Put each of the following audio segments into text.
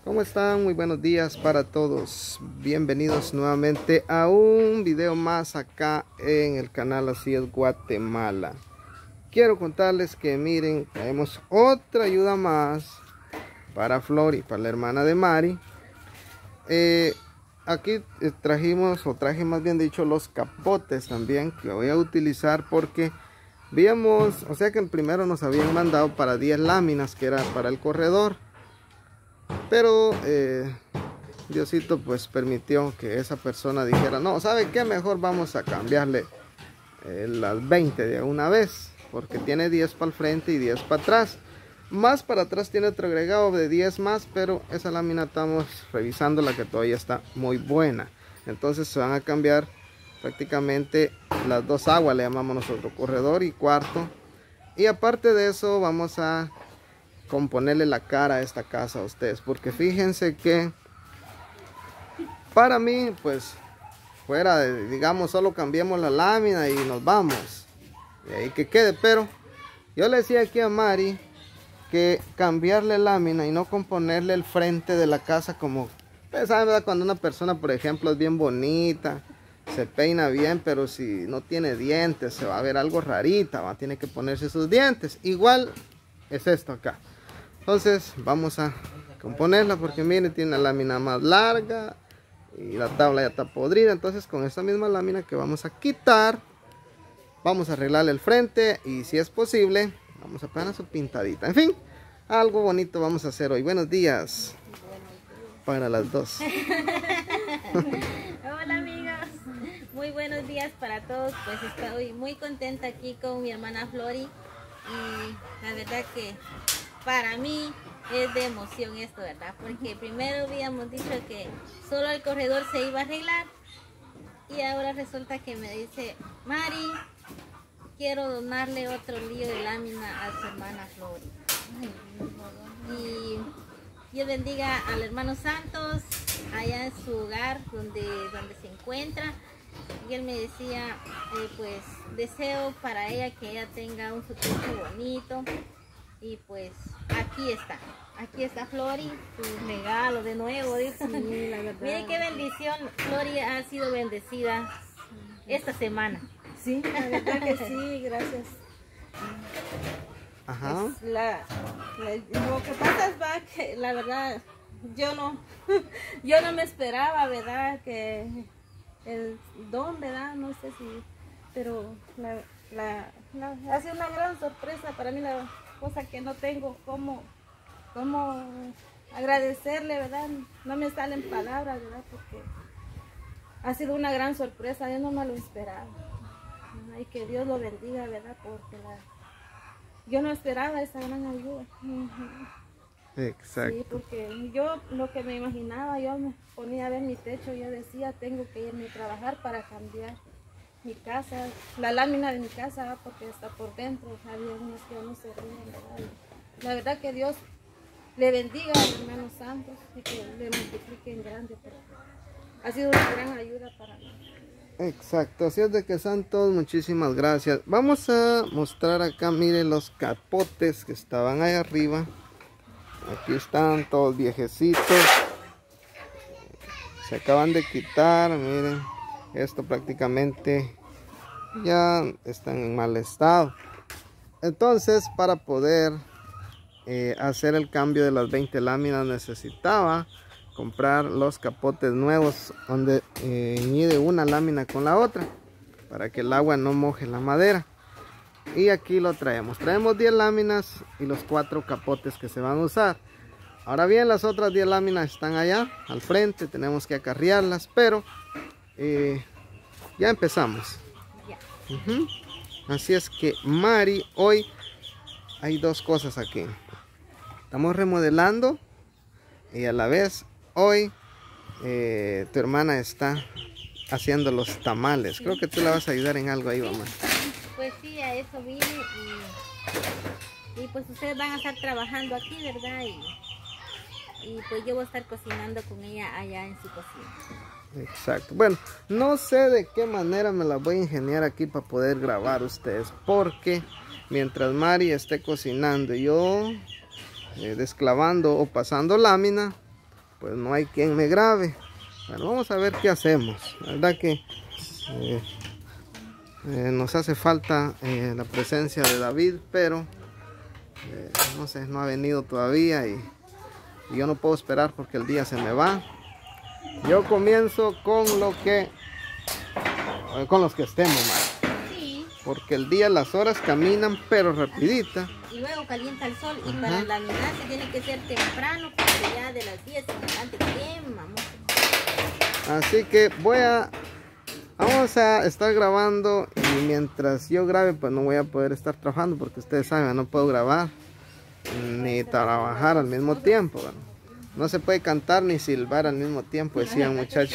¿Cómo están? Muy buenos días para todos. Bienvenidos nuevamente a un video más acá en el canal Así es Guatemala. Quiero contarles que miren, traemos otra ayuda más para Flori, para la hermana de Mari. Aquí traje más bien dicho los capotes también que voy a utilizar porque veíamos, o sea que el primero nos habían mandado para 10 láminas que era para el corredor. Pero Diosito pues permitió que esa persona dijera, no, ¿sabe qué? Mejor vamos a cambiarle las 20 de una vez, porque tiene 10 para el frente y 10 para atrás. Más para atrás tiene otro agregado de 10 más, pero esa lámina estamos revisando la que todavía está muy buena. Entonces se van a cambiar prácticamente las dos aguas, le llamamos nosotros, corredor y cuarto. Y aparte de eso vamos a componerle la cara a esta casa a ustedes, porque fíjense que para mí pues fuera de, digamos, solo cambiemos la lámina y nos vamos y ahí que quede, pero yo le decía aquí a Mari que cambiarle lámina y no componerle el frente de la casa, como ustedes saben, ¿verdad? Cuando una persona por ejemplo es bien bonita, se peina bien, pero si no tiene dientes se va a ver algo rarita, va a tener que ponerse sus dientes. Igual es esto acá. Entonces vamos a componerla porque miren, tiene la lámina más larga y la tabla ya está podrida. Entonces con esta misma lámina que vamos a quitar, vamos a arreglarle el frente y si es posible vamos a poner su pintadita. En fin, algo bonito vamos a hacer hoy. Buenos días para las dos. Hola amigos, muy buenos días para todos. Pues estoy muy contenta aquí con mi hermana Flori y la verdad que para mí es de emoción esto, ¿verdad? Porque primero habíamos dicho que solo el corredor se iba a arreglar y ahora resulta que me dice, Mari, quiero donarle otro lío de lámina a su hermana Flori. Y Dios bendiga al hermano Santos allá en su hogar donde se encuentra. Y él me decía, pues deseo para ella que ella tenga un futuro bonito. Y pues aquí está Flori, su regalo de nuevo, dice. Sí, la verdad. Mire qué bendición, Flori ha sido bendecida esta semana. Sí, la verdad que sí, gracias. Ajá. Pues lo que pasa es que la verdad yo no me esperaba, ¿verdad? Que el don, ¿verdad? No sé si, pero ha sido una gran sorpresa para mí, la cosa que no tengo cómo agradecerle, ¿verdad? No me salen palabras, ¿verdad? Porque ha sido una gran sorpresa, yo no me lo esperaba. Y que Dios lo bendiga, ¿verdad? Porque yo no esperaba esa gran ayuda. Exacto. Sí, porque yo lo que me imaginaba, yo me ponía a ver mi techo, yo decía, tengo que irme a trabajar para cambiar mi casa, la lámina de mi casa, ¿verdad? Porque está por dentro, había unos que no se ríen, ¿verdad? La verdad que Dios le bendiga al hermano Santos y que le multiplique en grande, porque ha sido una gran ayuda para mí. Exacto, así es de que Santos, muchísimas gracias. Vamos a mostrar acá, miren los capotes que estaban ahí arriba. Aquí están todos viejecitos. Se acaban de quitar, miren. Esto prácticamente ya están en mal estado. Entonces para poder hacer el cambio de las 20 láminas necesitaba comprar los capotes nuevos donde mide una lámina con la otra para que el agua no moje la madera. Y aquí lo traemos 10 láminas y los 4 capotes que se van a usar. Ahora bien, las otras 10 láminas están allá al frente, tenemos que acarrearlas, pero ya empezamos. Así es que Mari, hoy hay dos cosas aquí. Estamos remodelando y a la vez hoy tu hermana está haciendo los tamales. Creo que tú la vas a ayudar en algo ahí, mamá. Pues sí, a eso vine y pues ustedes van a estar trabajando aquí, ¿verdad? Y pues yo voy a estar cocinando con ella allá en su cocina. Exacto. Bueno, no sé de qué manera me las voy a ingeniar aquí para poder grabar ustedes, porque mientras Mari esté cocinando y yo desclavando o pasando lámina, pues no hay quien me grabe. Bueno, vamos a ver qué hacemos. La verdad que nos hace falta la presencia de David, pero no sé, no ha venido todavía y yo no puedo esperar porque el día se me va. Yo comienzo con los que estemos, Mari. Sí. Porque el día, las horas caminan, pero rapidita. Y luego calienta el sol. Y para laminar se tiene que ser temprano, porque ya de las 10 en adelante quema mucho. Así que vamos a estar grabando y mientras yo grabe pues no voy a poder estar trabajando porque ustedes saben, no puedo grabar ni trabajar al mismo tiempo. Bueno, no se puede cantar ni silbar al mismo tiempo, decían muchachos.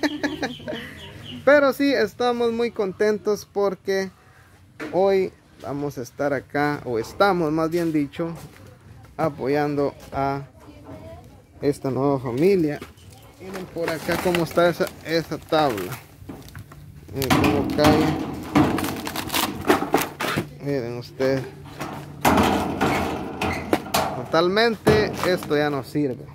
Pero sí, estamos muy contentos porque hoy vamos a estar acá, o estamos más bien dicho, apoyando a esta nueva familia. Miren por acá cómo está esa tabla. Miren cómo cae. Miren ustedes. Totalmente esto ya no sirve.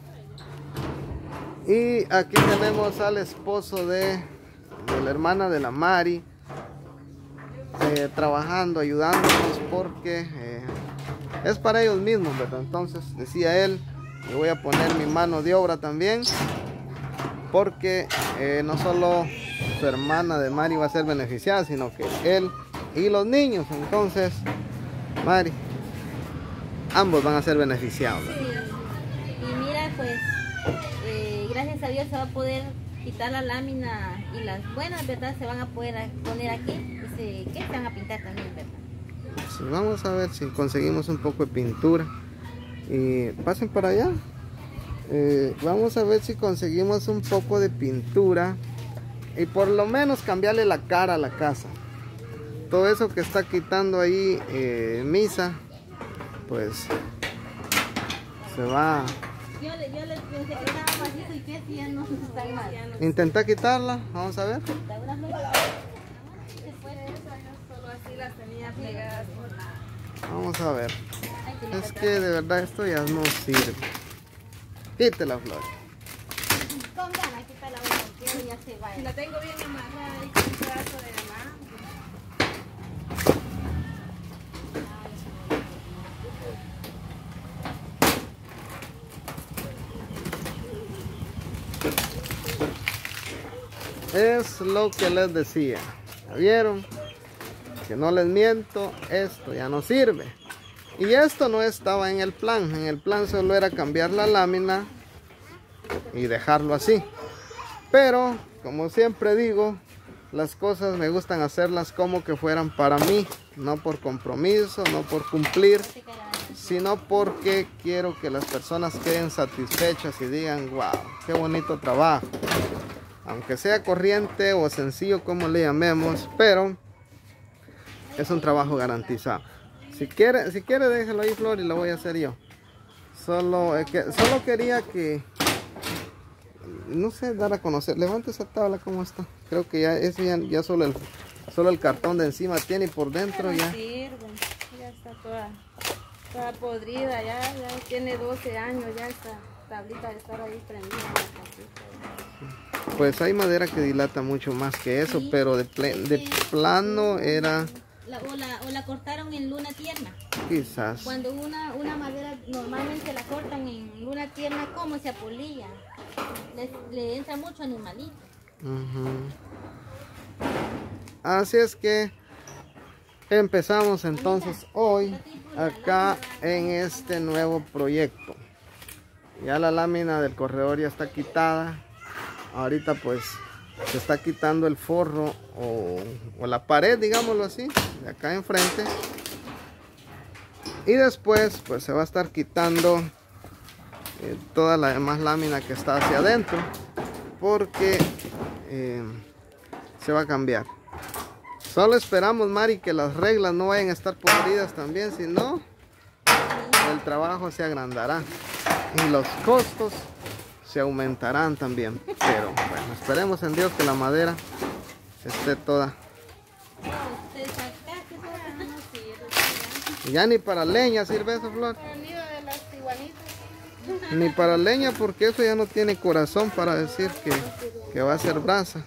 Y aquí tenemos al esposo de la hermana de la Mari. Trabajando, ayudándonos porque es para ellos mismos, ¿verdad? Entonces decía él, le voy a poner mi mano de obra también porque no solo su hermana de Mari va a ser beneficiada, sino que él y los niños. Entonces, Mari, ambos van a ser beneficiados, ¿verdad? Sí. Y mira, pues gracias a Dios se va a poder quitar la lámina y las buenas, ¿verdad? Se van a poder poner aquí. ¿Qué se van a pintar también, verdad? Sí, vamos a ver si conseguimos un poco de pintura y pasen para allá. Vamos a ver si conseguimos un poco de pintura y por lo menos cambiarle la cara a la casa. Todo eso que está quitando ahí Misa, pues se va. Yo le pensé que estaba macizo y que ya no está mal. Intenta quitarla, vamos a ver. Las tenía pegadas. Vamos a ver. Es que de verdad esto ya no sirve. Quite la flor. Con ganas, quita la otra, que ya se va. Y la tengo bien amarrada ahí con un pedazo de mano. Es lo que les decía. ¿Ya vieron? Que no les miento, esto ya no sirve. Y esto no estaba en el plan. En el plan solo era cambiar la lámina y dejarlo así. Pero, como siempre digo, las cosas me gustan hacerlas como que fueran para mí. No por compromiso, no por cumplir, sino porque quiero que las personas queden satisfechas y digan, wow, qué bonito trabajo. Aunque sea corriente o sencillo como le llamemos, pero es un trabajo garantizado. Si quiere déjelo ahí, Flor, y lo voy a hacer yo. Solo quería que, no sé, dar a conocer. Levante esa tabla como está. Creo que ya solo el cartón de encima tiene y por dentro ya. Sirve. Ya está toda podrida, ya tiene 12 años, ya esta tablita de estar ahí prendida en la casita. Pues hay madera que dilata mucho más que eso, Sí, pero de plano era... O la cortaron en luna tierna. Quizás. Cuando una madera normalmente la cortan en luna tierna, ¿cómo se apolilla? Le entra mucho animalito. Así es que empezamos entonces hoy acá en este nuevo proyecto. Ya la lámina del corredor ya está quitada. Ahorita pues se está quitando el forro o la pared, digámoslo así, de acá enfrente. Y después pues se va a estar quitando toda la demás lámina que está hacia adentro, porque se va a cambiar. Solo esperamos, Mari, que las reglas no vayan a estar podridas también, si no el trabajo se agrandará y los costos se aumentarán también. Pero bueno, esperemos en Dios que la madera esté toda. Ya ni para leña sirve eso, Flor. Para el nido de las iguanitas. Ni para leña, porque eso ya no tiene corazón para decir que va a ser brasa.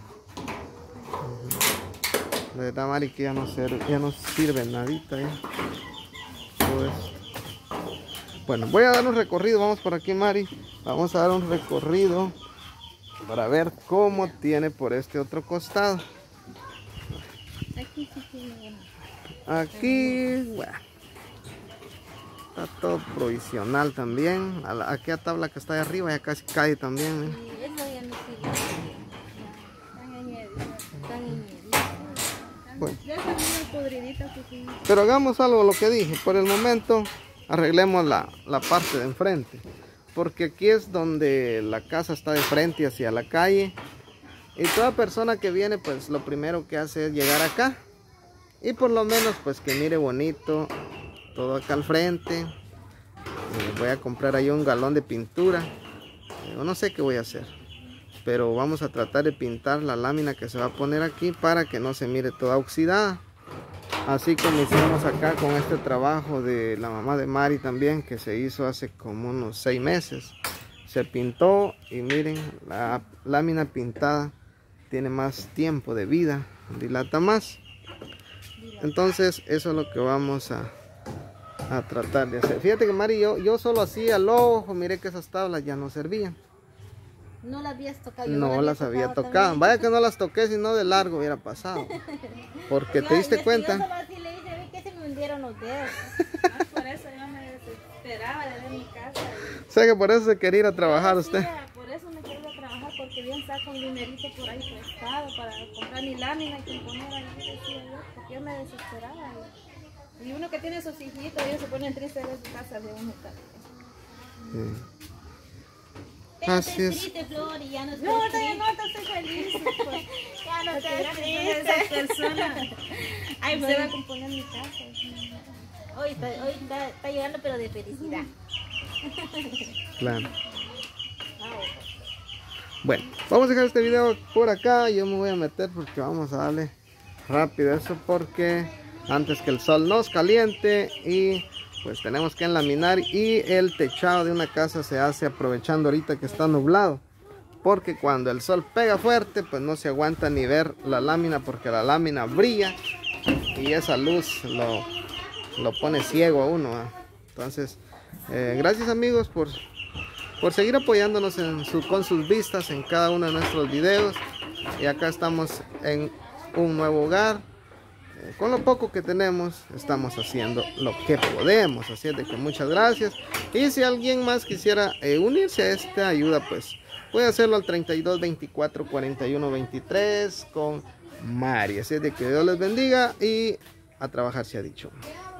De verdad, Mari, que ya no sirve nadita ya. Todo eso. Bueno, voy a dar un recorrido. Vamos por aquí, Mari. Vamos a dar un recorrido para ver cómo tiene por este otro costado. Aquí sí tiene. Aquí, bueno, está todo provisional también. Aquella tabla que está ahí arriba ya casi cae también. Y eso ya no sirve. Están añadidos. Bueno. Ya son unas podriditas que sí. Pero hagamos algo, lo que dije. Por el momento arreglemos la parte de enfrente. Porque aquí es donde la casa está de frente hacia la calle. Y toda persona que viene, pues lo primero que hace es llegar acá. Y por lo menos pues que mire bonito todo acá al frente. Voy a comprar ahí un galón de pintura. No sé qué voy a hacer. Pero vamos a tratar de pintar la lámina que se va a poner aquí para que no se mire toda oxidada. Así como hicimos acá con este trabajo de la mamá de Mari también, que se hizo hace como unos 6 meses. Se pintó y miren, la lámina pintada tiene más tiempo de vida, dilata más. Entonces eso es lo que vamos a tratar de hacer. Fíjate que Mari, yo solo hacía el ojo, miré que esas tablas ya no servían. No las habías tocado. No las había tocado. Vaya que no las toqué, sino de largo hubiera pasado. Porque te diste cuenta. Yo solo así le dije, vi que se me hundieron los dedos. Por eso yo me desesperaba de ver mi casa. Sé que por eso se quería ir a trabajar usted. Sí, por eso me quiero ir a trabajar, porque bien saco un dinerito por ahí prestado para comprar mi lámina y componer ahí, decía yo, porque yo me desesperaba. Y uno que tiene sus hijitos, ellos se ponen tristes de su casa de uno también. Sí. Pero Así te es. triste, Flor, y ya no estoy No, triste. no, estoy feliz. Pues, Ya no porque estoy gracias a triste. esa persona Ay, se va bueno. a componer mi casa. Hoy está llegando, pero de felicidad. Claro. Bueno, vamos a dejar este video por acá. Yo me voy a meter porque vamos a darle rápido eso, porque antes que el sol nos caliente, y pues tenemos que enlaminar, y el techado de una casa se hace aprovechando ahorita que está nublado, porque cuando el sol pega fuerte pues no se aguanta ni ver la lámina, porque la lámina brilla y esa luz lo pone ciego a uno, ¿eh? Entonces gracias amigos por seguir apoyándonos con sus vistas en cada uno de nuestros videos. Y acá estamos en un nuevo hogar. Con lo poco que tenemos estamos haciendo lo que podemos, así es de que muchas gracias. Y si alguien más quisiera unirse a esta ayuda, pues puede hacerlo al 32 24 41 23 con Mari. Así es de que Dios les bendiga y a trabajar se ha dicho.